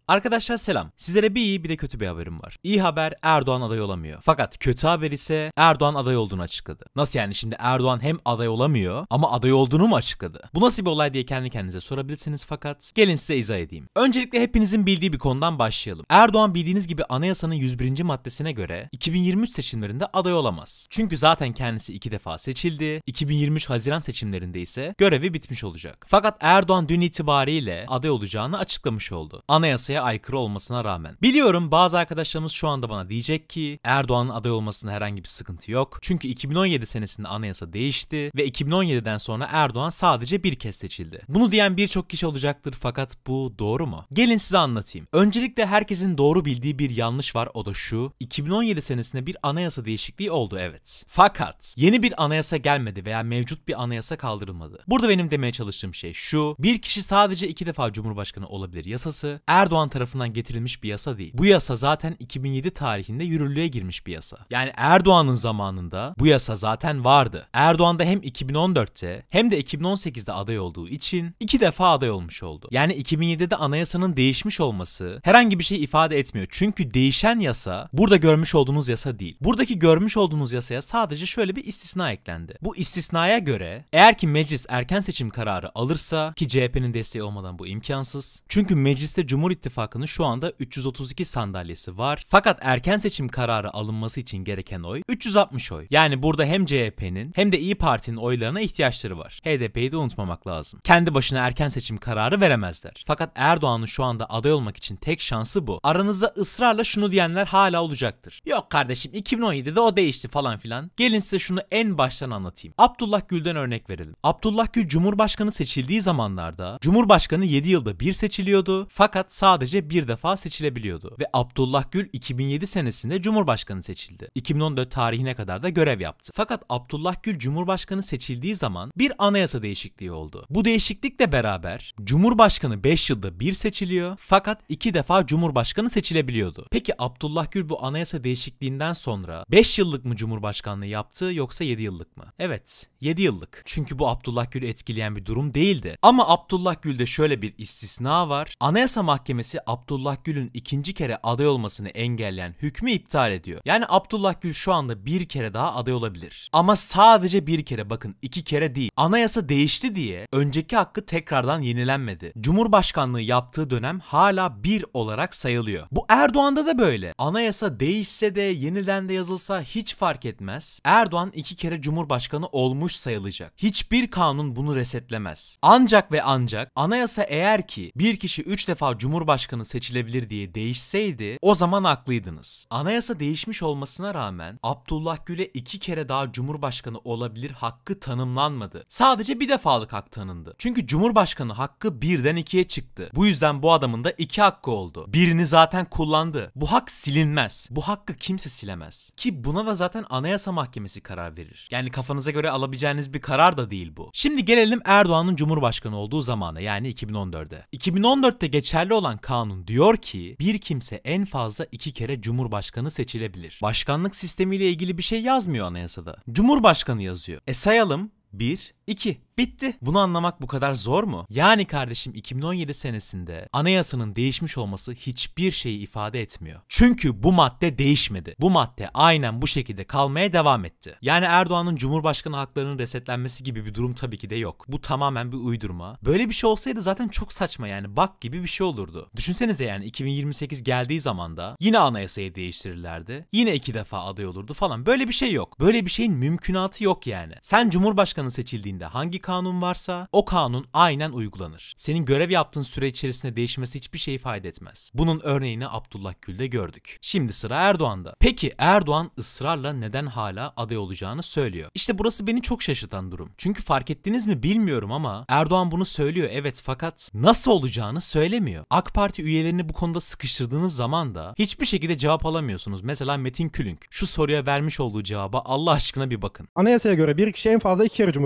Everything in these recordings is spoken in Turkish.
Arkadaşlar selam. Sizlere bir iyi bir de kötü bir haberim var. İyi haber, Erdoğan aday olamıyor. Fakat kötü haber ise Erdoğan aday olduğunu açıkladı. Nasıl yani, şimdi Erdoğan hem aday olamıyor ama aday olduğunu mu açıkladı? Bu nasıl bir olay diye kendi kendinize sorabilirsiniz, fakat gelin size izah edeyim. Öncelikle hepinizin bildiği bir konudan başlayalım. Erdoğan bildiğiniz gibi anayasanın 101. maddesine göre 2023 seçimlerinde aday olamaz. Çünkü zaten kendisi 2 defa seçildi. 2023 Haziran seçimlerinde ise görevi bitmiş olacak. Fakat Erdoğan dün itibariyle aday olacağını açıklamış oldu. Anayasaya aykırı olmasına rağmen. Biliyorum bazı arkadaşlarımız şu anda bana diyecek ki Erdoğan'ın aday olmasında herhangi bir sıkıntı yok. Çünkü 2017 senesinde anayasa değişti ve 2017'den sonra Erdoğan sadece bir kez seçildi. Bunu diyen birçok kişi olacaktır, fakat bu doğru mu? Gelin size anlatayım. Öncelikle herkesin doğru bildiği bir yanlış var, o da şu: 2017 senesinde bir anayasa değişikliği oldu, evet. Fakat yeni bir anayasa gelmedi veya mevcut bir anayasa kaldırılmadı. Burada benim demeye çalıştığım şey şu: bir kişi sadece 2 defa Cumhurbaşkanı olabilir yasası Erdoğan tarafından getirilmiş bir yasa değil. Bu yasa zaten 2007 tarihinde yürürlüğe girmiş bir yasa. Yani Erdoğan'ın zamanında bu yasa zaten vardı. Erdoğan da hem 2014'te hem de 2018'de aday olduğu için 2 defa aday olmuş oldu. Yani 2007'de anayasanın değişmiş olması herhangi bir şey ifade etmiyor. Çünkü değişen yasa burada görmüş olduğunuz yasa değil. Buradaki görmüş olduğunuz yasaya sadece şöyle bir istisna eklendi. Bu istisnaya göre eğer ki meclis erken seçim kararı alırsa, ki CHP'nin desteği olmadan bu imkansız. Çünkü mecliste Cumhur İttifakı'nın şu anda 332 sandalyesi var. Fakat erken seçim kararı alınması için gereken oy 360 oy. Yani burada hem CHP'nin hem de İYİ Parti'nin oylarına ihtiyaçları var. HDP'yi de unutmamak lazım. Kendi başına erken seçim kararı veremezler. Fakat Erdoğan'ın şu anda aday olmak için tek şansı bu. Aranızda ısrarla şunu diyenler hala olacaktır: yok kardeşim 2017'de o değişti falan filan. Gelin size şunu en baştan anlatayım. Abdullah Gül'den örnek verelim. Abdullah Gül Cumhurbaşkanı seçildiği zamanlarda Cumhurbaşkanı 7 yılda bir seçiliyordu, fakat sadece bir defa seçilebiliyordu. Ve Abdullah Gül 2007 senesinde Cumhurbaşkanı seçildi. 2014 tarihine kadar da görev yaptı. Fakat Abdullah Gül Cumhurbaşkanı seçildiği zaman bir anayasa değişikliği oldu. Bu değişiklikle beraber Cumhurbaşkanı 5 yılda bir seçiliyor, fakat 2 defa Cumhurbaşkanı seçilebiliyordu. Peki Abdullah Gül bu anayasa değişikliğinden sonra 5 yıllık mı Cumhurbaşkanlığı yaptı yoksa 7 yıllık mı? Evet, 7 yıllık. Çünkü bu Abdullah Gül'ü etkileyen bir durum değildi. Ama Abdullah Gül'de şöyle bir istisna var. Anayasa Mahkemesi Abdullah Gül'ün ikinci kere aday olmasını engelleyen hükmü iptal ediyor. Yani Abdullah Gül şu anda bir kere daha aday olabilir. Ama sadece bir kere, bakın 2 kere değil. Anayasa değişti diye önceki hakkı tekrardan yenilenmedi. Cumhurbaşkanlığı yaptığı dönem hala 1 olarak sayılıyor. Bu Erdoğan'da da böyle. Anayasa değişse de yeniden de yazılsa hiç fark etmez. Erdoğan 2 kere Cumhurbaşkanı olmuş sayılacak. Hiçbir kanun bunu resetlemez. Ancak ve ancak anayasa eğer ki bir kişi 3 defa Cumhurbaşkanı seçilebilir diye değişseydi, o zaman haklıydınız. Anayasa değişmiş olmasına rağmen Abdullah Gül'e 2 kere daha Cumhurbaşkanı olabilir hakkı tanımlanmadı. Sadece bir defalık hak tanındı. Çünkü Cumhurbaşkanı hakkı 1'den 2'ye çıktı. Bu yüzden bu adamın da 2 hakkı oldu. Birini zaten kullandı. Bu hak silinmez. Bu hakkı kimse silemez. Ki buna da zaten Anayasa Mahkemesi karar verir. Yani kafanıza göre alabileceğiniz bir karar da değil bu. Şimdi gelelim Erdoğan'ın Cumhurbaşkanı olduğu zamana, yani 2014'e. 2014'te geçerli olan kanun diyor ki bir kimse en fazla 2 kere Cumhurbaşkanı seçilebilir. Başkanlık sistemiyle ilgili bir şey yazmıyor anayasada. Cumhurbaşkanı yazıyor. Sayalım: 1, 2. Bitti. Bunu anlamak bu kadar zor mu? Yani kardeşim 2017 senesinde anayasanın değişmiş olması hiçbir şeyi ifade etmiyor. Çünkü bu madde değişmedi. Bu madde aynen bu şekilde kalmaya devam etti. Yani Erdoğan'ın Cumhurbaşkanı haklarının resetlenmesi gibi bir durum tabii ki de yok. Bu tamamen bir uydurma. Böyle bir şey olsaydı zaten çok saçma, yani bak gibi bir şey olurdu. Düşünsenize, yani 2028 geldiği zaman da yine anayasayı değiştirirlerdi. Yine 2 defa aday olurdu falan. Böyle bir şey yok. Böyle bir şeyin mümkünatı yok yani. Sen Cumhurbaşkanı seçildiğinde hangi kanun varsa o kanun aynen uygulanır. Senin görev yaptığın süre içerisinde değişmesi hiçbir şey ifade etmez. Bunun örneğini Abdullah Gül'de gördük. Şimdi sıra Erdoğan'da. Peki Erdoğan ısrarla neden hala aday olacağını söylüyor? İşte burası beni çok şaşırtan durum. Çünkü fark ettiniz mi bilmiyorum ama Erdoğan bunu söylüyor, evet, fakat nasıl olacağını söylemiyor. AK Parti üyelerini bu konuda sıkıştırdığınız zaman da hiçbir şekilde cevap alamıyorsunuz. Mesela Metin Külünk şu soruya vermiş olduğu cevaba Allah aşkına bir bakın. Anayasaya göre bir kişi en fazla 2 kere Cumhurbaşkanlığı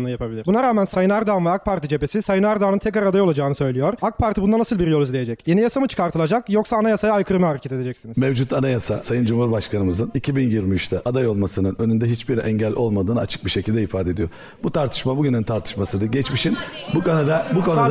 Başkanlığı yapabilir. Buna rağmen Sayın Erdoğan ve AK Parti cephesi Sayın Erdoğan'ın tekrar aday olacağını söylüyor. AK Parti bunda nasıl bir yol izleyecek? Yeni yasa mı çıkartılacak yoksa anayasaya aykırı mı hareket edeceksiniz? Mevcut anayasa Sayın Cumhurbaşkanımızın 2023'te aday olmasının önünde hiçbir engel olmadığını açık bir şekilde ifade ediyor. Bu tartışma bugünün tartışmasıdır. Geçmişin bu konuda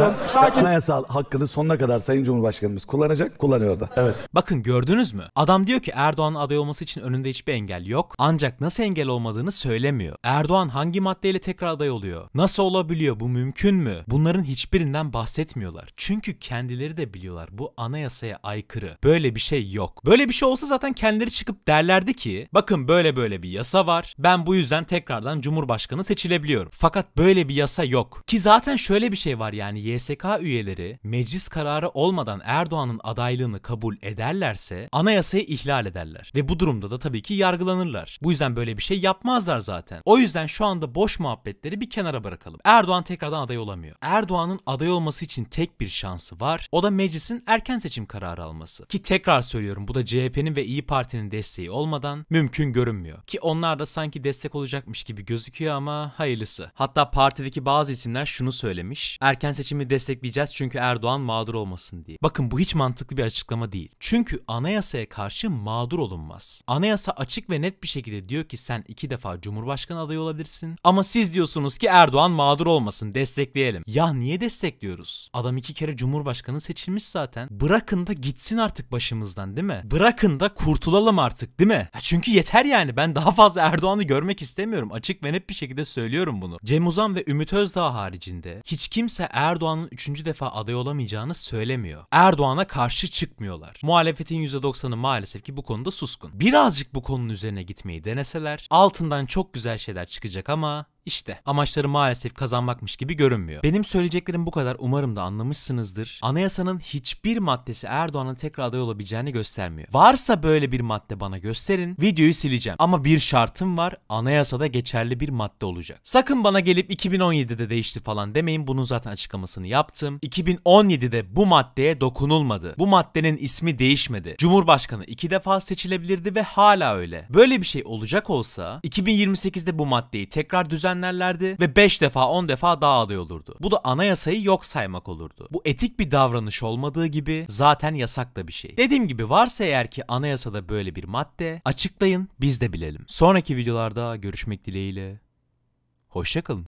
anayasal hakkını sonuna kadar Sayın Cumhurbaşkanımız kullanıyor da. Evet. Bakın gördünüz mü? Adam diyor ki Erdoğan'ın aday olması için önünde hiçbir engel yok. Ancak nasıl engel olmadığını söylemiyor. Erdoğan hangi maddeyle tekrar aday oluyor? Nasıl olabiliyor? Bu mümkün mü? Bunların hiçbirinden bahsetmiyorlar. Çünkü kendileri de biliyorlar bu anayasaya aykırı. Böyle bir şey yok. Böyle bir şey olsa zaten kendileri çıkıp derlerdi ki bakın böyle bir yasa var. Ben bu yüzden tekrardan Cumhurbaşkanı seçilebiliyorum. Fakat böyle bir yasa yok. Ki zaten şöyle bir şey var, yani YSK üyeleri meclis kararı olmadan Erdoğan'ın adaylığını kabul ederlerse anayasayı ihlal ederler. Ve bu durumda da tabii ki yargılanırlar. Bu yüzden böyle bir şey yapmazlar zaten. O yüzden şu anda boş muhabbetleri bir kenara bırakalım. Erdoğan tekrardan aday olamıyor. Erdoğan'ın aday olması için tek bir şansı var. O da meclisin erken seçim kararı alması. Ki tekrar söylüyorum, bu da CHP'nin ve İyi Parti'nin desteği olmadan mümkün görünmüyor. Ki onlar da sanki destek olacakmış gibi gözüküyor ama hayırlısı. Hatta partideki bazı isimler şunu söylemiş: erken seçimi destekleyeceğiz çünkü Erdoğan mağdur olmasın diye. Bakın bu hiç mantıklı bir açıklama değil. Çünkü anayasaya karşı mağdur olunmaz. Anayasa açık ve net bir şekilde diyor ki sen 2 defa Cumhurbaşkanı adayı olabilirsin. Ama siz diyorsunuz ki Erdoğan mağdur olmasın, destekleyelim. Ya niye destekliyoruz? Adam 2 kere Cumhurbaşkanı seçilmiş zaten. Bırakın da gitsin artık başımızdan, değil mi? Bırakın da kurtulalım artık, değil mi? Çünkü yeter yani. Ben daha fazla Erdoğan'ı görmek istemiyorum. Açık ve net bir şekilde söylüyorum bunu. Cem Uzan ve Ümit Özdağ haricinde hiç kimse Erdoğan'ın 3. defa aday olamayacağını söylemiyor. Erdoğan'a karşı çıkmıyorlar. Muhalefetin %90'ı maalesef ki bu konuda suskun. Birazcık bu konunun üzerine gitmeyi deneseler altından çok güzel şeyler çıkacak ama İşte amaçları maalesef kazanmakmış gibi görünmüyor. Benim söyleyeceklerim bu kadar. Umarım da anlamışsınızdır. Anayasanın hiçbir maddesi Erdoğan'ın tekrar aday olabileceğini göstermiyor. Varsa böyle bir madde bana gösterin. Videoyu sileceğim. Ama bir şartım var. Anayasada geçerli bir madde olacak. Sakın bana gelip 2017'de değişti falan demeyin. Bunun zaten açıklamasını yaptım. 2017'de bu maddeye dokunulmadı. Bu maddenin ismi değişmedi. Cumhurbaşkanı 2 defa seçilebilirdi ve hala öyle. Böyle bir şey olacak olsa 2028'de bu maddeyi tekrar düzenlerlerdi ve 5 defa 10 defa daha aday olurdu. Bu da anayasayı yok saymak olurdu. Bu etik bir davranış olmadığı gibi zaten yasak da bir şey. Dediğim gibi varsa eğer ki anayasada böyle bir madde açıklayın, biz de bilelim. Sonraki videolarda görüşmek dileğiyle. Hoşça kalın.